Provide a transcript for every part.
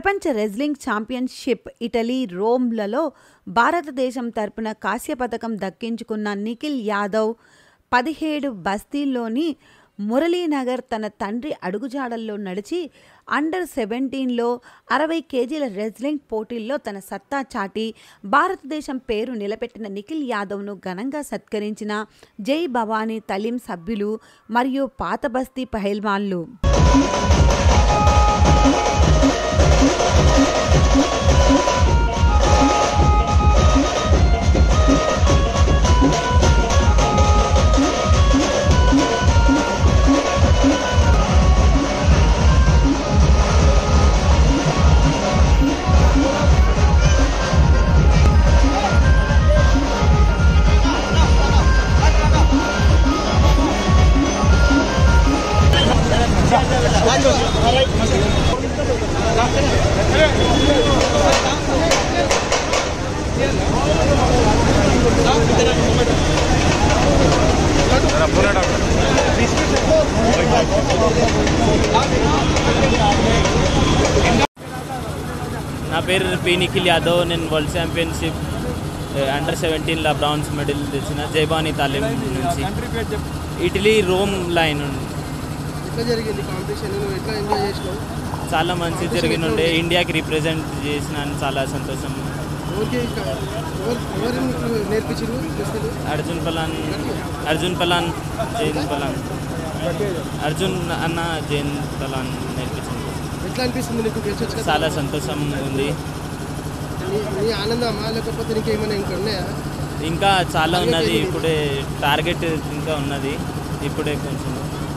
ప్రపంచ wrestling championship Italy రోమ్లలో భారతదేశం తరపున కాంస్య పతకం దక్కించుకున్న నిఖిల్ యాదవ్ 17 బస్తీల్లోని మురళీనగర్ తన తండ్రి అడుగుజాడల్లో నడిచి అండర్-17లో 60 కేజీల రెజ్లింగ్ పోటీల్లో తన సత్తా చాటి భారతదేశం పేరు నిలబెట్టిన నిఖిల్ యాదవ్ను ఘనంగా సత్కరించిన జై భవానీ తలీం సభ్యులు మరియు పాత బస్తీ పహల్వాన్లు. నా పేరు పి నిఖిల్ యాదవ్. నేను వరల్డ్ ఛాంపియన్షిప్ అండర్-17 బ్రాంజ్ మెడల్ తెచ్చిన జై భవానీ తాలీం నుంచి. ఇటలీ రోమ్ లైన్ చాలా మంచి జరిగినుండే. ఇండియాకి రిప్రజెంట్ చేసిన చాలా సంతోషం. అర్జున్ పలాన్ జైన్ పలాన్ నేర్పించింది. చాలా సంతోషం ఉంది. ఇంకా చాలా ఉన్నది. ఇప్పుడే టార్గెట్ ఇంకా ఉన్నది. ఇప్పుడే కొంచెం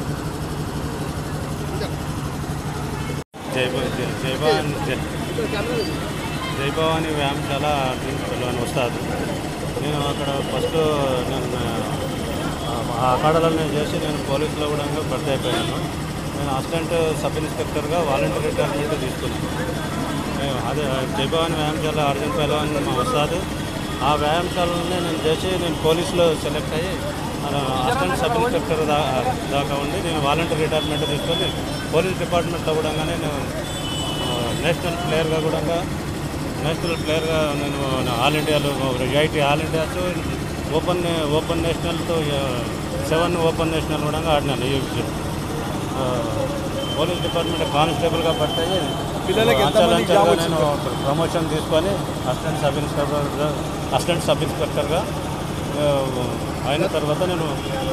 జై భవానీ వ్యాయామశాల అని వస్తాదు. నేను అక్కడ ఫస్ట్ నేను ఆ అఖాడాలను చేసి నేను పోలీసులో కూడా భర్తీ అయిపోయాను. నేను అసిస్టెంట్ సబ్ ఇన్స్పెక్టర్గా వాలంటీర్ రిటైర్మెంట్ తీసుకున్నాను. అదే జై భవానీ వ్యాయామశాల అర్జున్ పహల్వాన్ మా వస్తాదు. ఆ వ్యాయామశాలని నేను చేసి నేను పోలీసులో సెలెక్ట్ అయ్యి అసిస్టెంట్ సబ్ ఇన్స్పెక్టర్ దాకా ఉండి నేను వాలంటీర్ రిటైర్మెంట్ తీసుకొని పోలీస్ డిపార్ట్మెంట్లో కూడా నేను నేషనల్ ప్లేయర్గా నేను ఆల్ ఇండియాలో 8 ఆల్ ఇండియాస్ ఓపెన్ నేషనల్తో 7 ఓపెన్ నేషనల్ కూడా ఆడినాను. యూపీ పోలీస్ డిపార్ట్మెంట్ కానిస్టేబుల్గా పడతాయి. అంచెలంచెలుగా నేను ప్రమోషన్ తీసుకొని అసిస్టెంట్ సబ్ ఇన్స్పెక్టర్గా అయిన తర్వాత నేను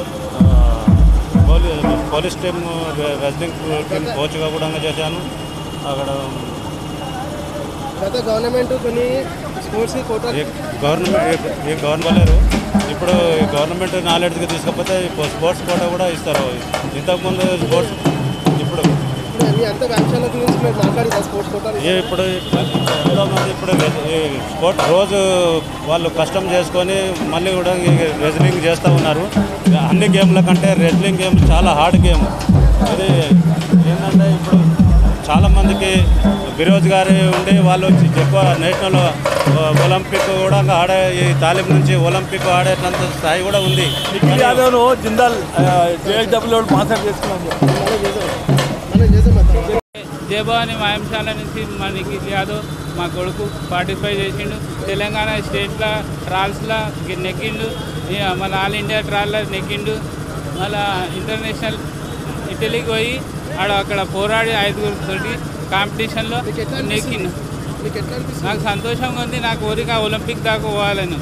పోలీస్ టీమ్ రెజ్లింగ్ టీమ్ కోచ్గా కూడా చేశాను. అక్కడ గవర్నమెంట్ కొన్ని స్పోర్ట్స్ గవర్నమెంట్ ఇప్పుడు గవర్నమెంట్ నాలెడ్జ్కి తీసుకపోతే స్పోర్ట్స్ కోటా కూడా ఇస్తారు. ఇంతకుముందు స్పోర్ట్స్ ఇప్పుడు ఎంతోమంది ఇప్పుడు స్పోర్ట్ రోజు వాళ్ళు కష్టం చేసుకొని మళ్ళీ కూడా రెజ్లింగ్ చేస్తూ ఉన్నారు. అన్ని గేమ్ల కంటే రెజ్లింగ్ గేమ్ చాలా హార్డ్ గేమ్. ఇది ఏంటంటే ఇప్పుడు చాలామందికి బేరోజ్గారీ ఉండి వాళ్ళు ఎక్కువ నేషనల్ ఒలింపిక్ కూడా ఆడే ఈ తాలీం నుంచి ఒలింపిక్ ఆడేటంత స్థాయి కూడా ఉంది. నిఖిల్ యాదవ్ను జిందాల్ JSW స్పాన్సర్ చేసుకున్నాము. జై భవానీ వ్యాయామశాల నుంచి మా నిఖిల్ యాదవ్ మా కొడుకు పార్టిసిపై చేసిండు. తెలంగాణ స్టేట్లో ట్రయల్స్లో నెక్కిండు. మన ఆల్ ఇండియా ట్రయల్లో నెక్కిండు. మళ్ళీ ఇంటర్నేషనల్ ఇటలీకి పోయి అక్కడ పోరాడి 5గురితోటి కాంపిటీషన్లో నెక్కిండు. నాకు సంతోషంగా ఉంది. నా కోరిక ఒలింపిక్ దాకా పోవాలని.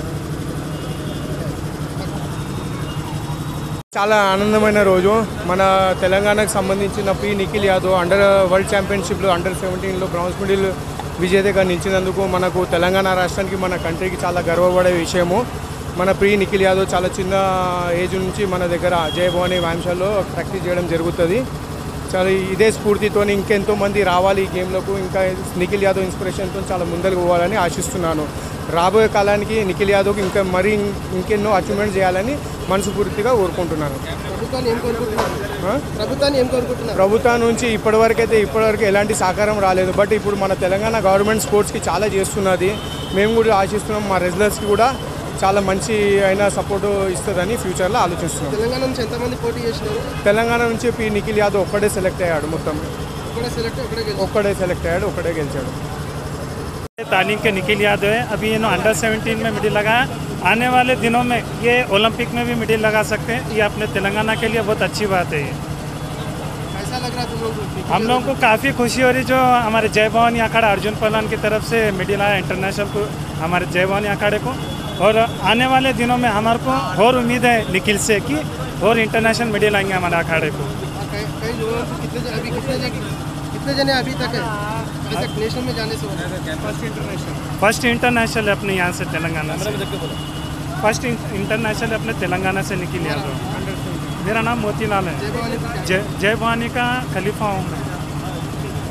చాలా ఆనందమైన రోజు. మన తెలంగాణకు సంబంధించిన పి నిఖిల్ యాదవ్ వరల్డ్ ఛాంపియన్షిప్లో అండర్-17లో బ్రాంజ్ మెడల్ విజేతగా నిలిచినందుకు మనకు తెలంగాణ రాష్ట్రానికి మన కంట్రీకి చాలా గర్వపడే విషయము. మన పి నిఖిల్ యాదవ్ చాలా చిన్న ఏజ్ నుంచి మన దగ్గర జై భవానీ వ్యాయామశాలలో ప్రాక్టీస్ చేయడం జరుగుతుంది. చాలా ఇదే స్ఫూర్తితో ఇంకెంతో మంది రావాలి ఈ గేమ్లకు. ఇంకా నిఖిల్ యాదవ్ ఇన్స్పిరేషన్తో చాలా ముందరకు పోవాలని ఆశిస్తున్నాను. రాబోయే కాలానికి నిఖిల్ యాదవ్కి ఇంకా ఇంకెన్నో అచీవ్మెంట్ చేయాలని మనస్ఫూర్తిగా కోరుకుంటున్నాను. ప్రభుత్వం నుంచి ఇప్పటివరకు ఎలాంటి సహకారం రాలేదు. బట్ ఇప్పుడు మన తెలంగాణ గవర్నమెంట్ స్పోర్ట్స్కి చాలా చేస్తున్నది. మేము కూడా ఆశిస్తున్నాం మా రెజ్లర్స్కి కూడా చాలా మంచి అయిన సపోర్ట్ ఇస్తుందని ఫ్యూచర్లో ఆలోచిస్తున్నాం. తెలంగాణ నుంచి ఎంతమంది పోటీ చేసినారు? తెలంగాణ నుంచి పి నిఖిల్ యాదవ్ ఒక్కడే సెలెక్ట్ అయ్యాడు మొత్తం. ఒక్కడే సెలెక్ట్ అయ్యాడు, ఒక్కడే గెలిచాడు. तालीम के निखिल यादव है. अभी ये अंडर 17 में मिडिल लगा है. आने वाले दिनों में ये ओलंपिक में भी मिडिल लगा सकते हैं. ये अपने तेलंगाना के लिए बहुत अच्छी बात है. ये कैसा लग रहा है तुम लोग को? हम लोगों को काफ़ी खुशी हो रही जो हमारे जय भवानी अखाड़ा अर्जुन पहलवान की तरफ से मिडिल आया इंटरनेशनल को हमारे जय भवानी अखाड़े को. और आने वाले दिनों में हमारे को और उम्मीद है निखिल से कि और इंटरनेशनल मिडिल आएंगे हमारे अखाड़े को. कई लोगों को कितने जने अभी तक है नेशनल में जाने से? फर्स्ट इंटरनेशनल अपने यहाँ से तेलंगाना से. फर्स्ट इंटरनेशनल अपने तेलंगाना से निखिल यादव. मेरा नाम मोतीलाल है. जय भवानी का खलीफा हूँ मैं.